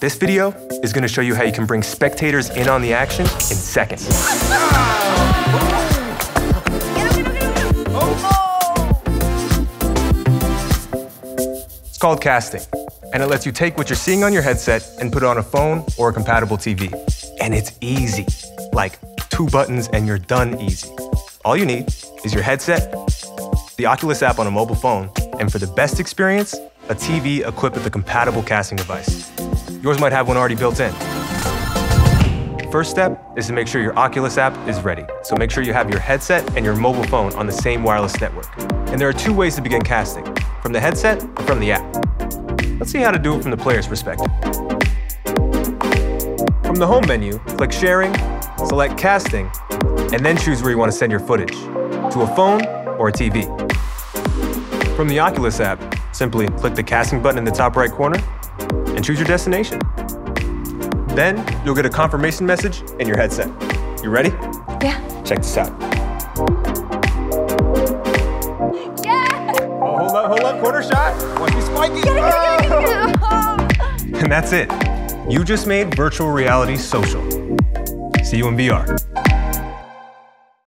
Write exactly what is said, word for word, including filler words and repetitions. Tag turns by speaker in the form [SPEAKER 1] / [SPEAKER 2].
[SPEAKER 1] This video is going to show you how you can bring spectators in on the action in seconds. It's called casting, and it lets you take what you're seeing on your headset and put it on a phone or a compatible T V. And it's easy, like two buttons and you're done easy. All you need is your headset, the Oculus app on a mobile phone, and for the best experience, a T V equipped with a compatible casting device. Yours might have one already built in. First step is to make sure your Oculus app is ready. So make sure you have your headset and your mobile phone on the same wireless network. And there are two ways to begin casting, from the headset or from the app. Let's see how to do it from the player's perspective. From the home menu, click Sharing, select Casting, and then choose where you want to send your footage, to a phone or a T V. From the Oculus app, simply click the casting button in the top right corner and choose your destination. Then you'll get a confirmation message in your headset. You ready?
[SPEAKER 2] Yeah.
[SPEAKER 1] Check this out.
[SPEAKER 2] Yeah!
[SPEAKER 1] Oh, hold up, hold up, corner shot. Watch me spike it.
[SPEAKER 2] Get it, get it, get it, get it.
[SPEAKER 1] And that's it. You just made virtual reality social. See you in V R.